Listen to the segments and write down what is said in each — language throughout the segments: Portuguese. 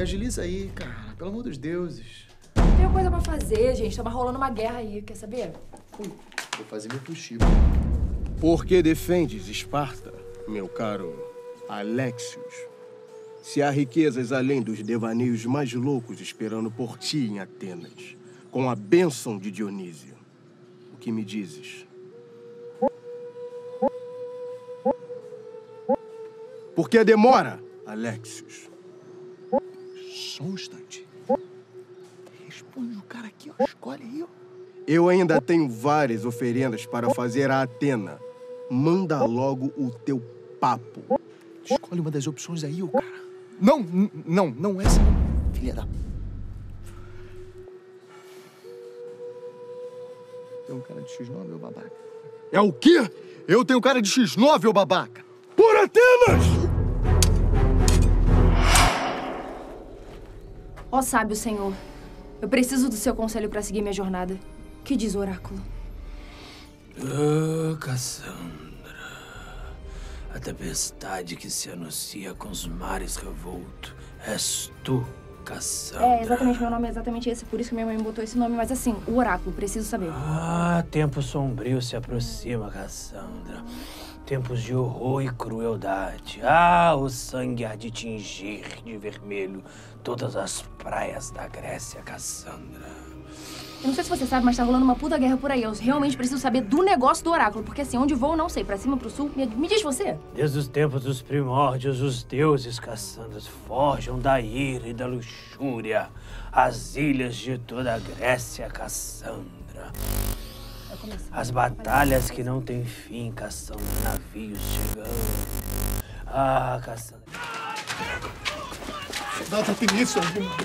agiliza aí, cara. Pelo amor dos deuses. Tem coisa pra fazer, gente. Tava rolando uma guerra aí, quer saber? Vou fazer meu possível. Por que defendes Esparta, meu caro Alexios? Se há riquezas além dos devaneios mais loucos esperando por ti em Atenas, com a bênção de Dionísio, o que me dizes? Por que demora, Alexios? Só um instante. Responde o cara aqui, ó. Escolhe aí, ó. Eu ainda tenho várias oferendas para fazer a Atena. Manda logo o teu papo. Escolhe uma das opções aí, ô cara. Não essa não. Filha da... Tem um cara de X9, ô babaca. É o quê? Eu tenho cara de X9, ô babaca. Por Atenas! Ó sábio senhor, eu preciso do seu conselho pra seguir minha jornada. Que diz o oráculo? Cassandra, a tempestade que se anuncia com os mares revoltos. És tu, Cassandra. É, exatamente, meu nome é exatamente esse, por isso que minha mãe botou esse nome. Mas assim, o oráculo, preciso saber. Tempo sombrio se aproxima, Cassandra. Tempos de horror e crueldade. O sangue há de tingir de vermelho todas as praias da Grécia, Cassandra. Eu não sei se você sabe, mas tá rolando uma puta guerra por aí. Eu realmente preciso saber do negócio do oráculo, porque assim, onde vou eu não sei. Pra cima, pro sul, me diz você. Desde os tempos dos primórdios, os deuses, Cassandra, forjam da ira e da luxúria as ilhas de toda a Grécia, Cassandra. As batalhas que não têm fim, Cassandra, navios chegando. Cassandra. Nada tem isso,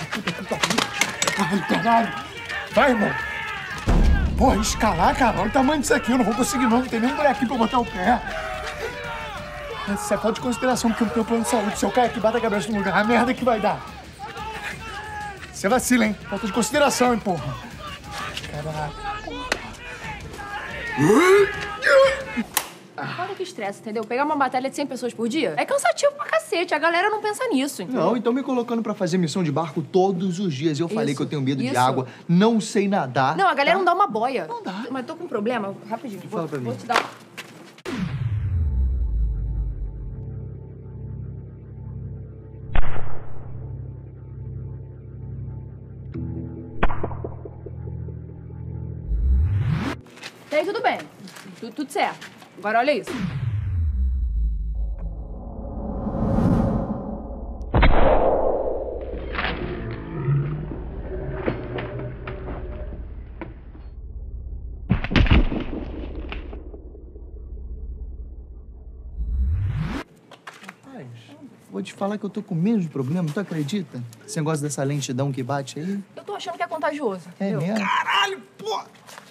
puta. Caralho. Vai, irmão. Porra, escalar, cara. Olha o tamanho disso aqui. Eu não vou conseguir, não. Não tem nem um buraquinho pra botar o pé. Isso é falta de consideração, porque eu não tenho plano de saúde. Se eu cair aqui, bata a cabeça no lugar. A merda que vai dar. Você vacila, hein? Falta de consideração, hein, porra. Caralho. Olha que estresse, entendeu? Pegar uma batalha de 100 pessoas por dia é cansativo pra cacete. A galera não pensa nisso, entendeu? Não, então me colocando pra fazer missão de barco todos os dias. Eu falei que eu tenho medo de isso. água, não sei nadar. Não, a galera não dá uma boia. Não dá. Mas tô com um problema, rapidinho. Fala pra mim. Vou te dar... E aí, tudo bem. Tudo certo. Agora olha isso. Rapaz, vou te falar que eu tô com menos problema, tu acredita? Esse negócio dessa lentidão que bate aí. Eu tô achando que é contagioso. É entendeu? mesmo? Caralho, pô!